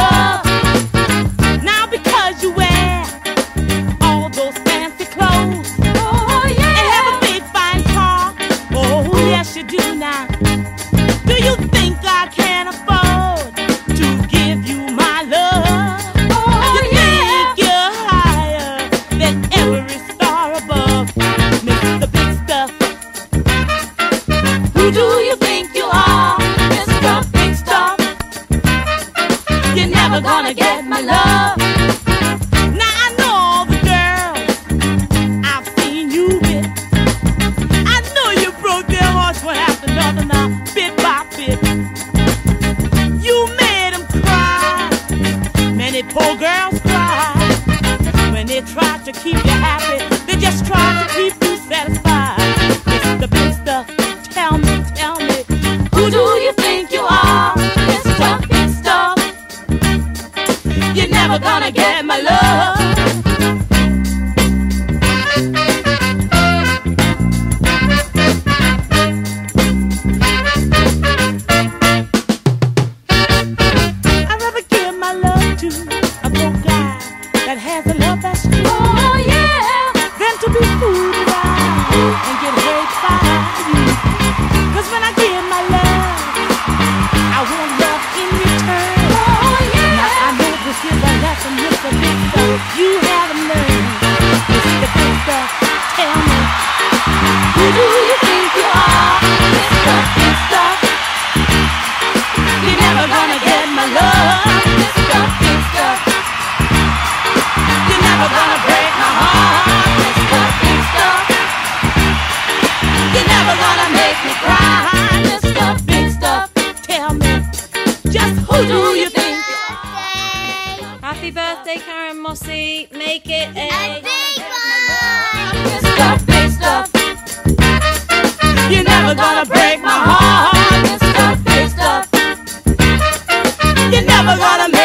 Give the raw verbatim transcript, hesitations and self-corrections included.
love. Now because you wear all those fancy clothes, oh yeah, and have a big fine car, oh yes you do now. Do you think I can afford to give you my love? Oh you yeah, think you're higher than every star above, Mister Big Stuff? Who do you think you are, Mister Big Stuff? You're never gonna get my love. Now I know all the girls I've seen you with. I know you broke their hearts one after another now, bit by bit. You made them cry. Many poor girls cry when they try to keep you happy. They just try to keep you satisfied. Mister Big Stuff, tell me, tell me, who do you think you are, Mister Big Stuff? You're never gonna get my love. I'd rather give my love to a broke guy that has a love that's true, oh yeah, than to be fooled around and get hurt by you. Cause when I give my love, I want love in return. Oh yeah. Now I know this is a lesson, Mister Big Stuff, you haven't learned. Mister Big Stuff, tell me, who do you think you are, Mister Big Stuff? You're never gonna get my love, Mister Big Stuff. You're never gonna break my heart, Mister Big Stuff. You're never gonna make me cry, Mister Big Stuff. Tell me, just who do you think you are? Happy birthday, Karen Mossy. Make it a, A big one! Mister Big Stuff. You're never gonna break my heart, Mister Big Stuff. You're never gonna make